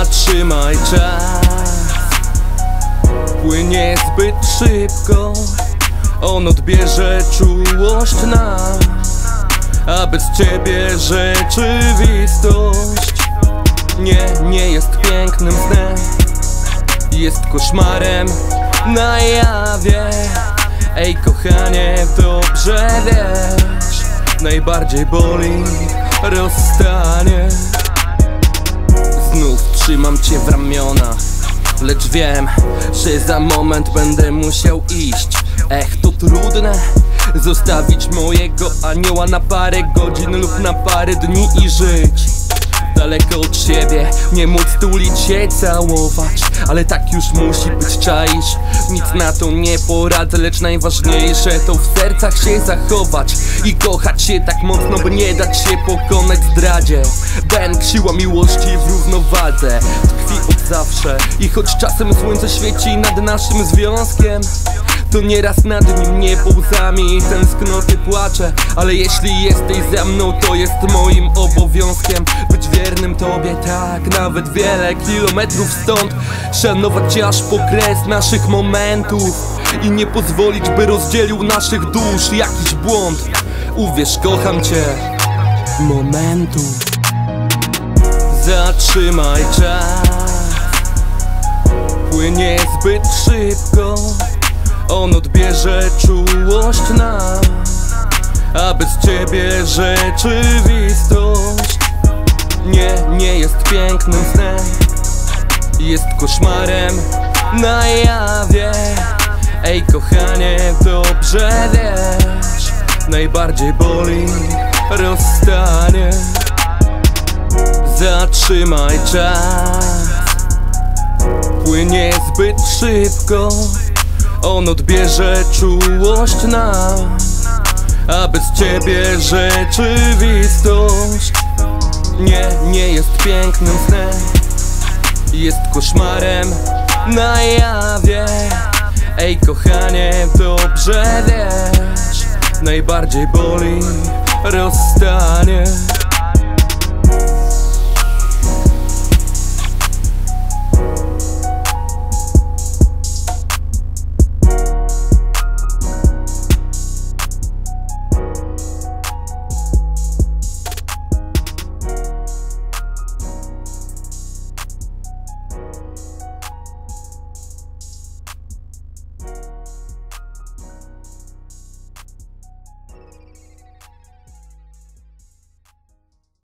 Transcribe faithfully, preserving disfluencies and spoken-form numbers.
Zatrzymaj czas, płynie zbyt szybko. On odbierze czułość nas, a bez ciebie rzeczywistość Nie, nie jest pięknym snem, jest koszmarem na jawie. Ej kochanie, dobrze wiesz, najbardziej boli rozstanie. Znów trzymam cię w ramionach, lecz wiem, że za moment będę musiał iść. Ech, to trudne, zostawić mojego anioła na parę godzin lub na parę dni i żyć daleko od siebie, nie móc tulić się, całować. Ale tak już musi być, czaisz? Nic na to nie poradzę, lecz najważniejsze to w sercach się zachować i kochać się tak mocno, by nie dać się pokonać zdradzie. Bęk, siła miłości w równowadze tkwi od zawsze. I choć czasem słońce świeci nad naszym związkiem, to nieraz nad nim nie łzami tęsknoty płaczę. Ale jeśli jesteś ze mną, to jest moim obowiązkiem być wiernym tobie, tak, nawet wiele kilometrów stąd. Szanować cię aż po kres naszych momentów i nie pozwolić, by rozdzielił naszych dusz jakiś błąd. Uwierz, kocham cię, momentu. Zatrzymaj czas, płynie zbyt szybko. On odbierze czułość nas, a bez ciebie rzeczywistość Nie, nie jest pięknym snem, jest koszmarem na jawie. Ej kochanie, dobrze wiesz, najbardziej boli rozstanie. Zatrzymaj czas, płynie zbyt szybko. On odbierze czułość nas, a bez ciebie rzeczywistość Nie, nie jest pięknym snem, jest koszmarem na jawie. Ej kochanie, dobrze wiesz, najbardziej boli rozstanie.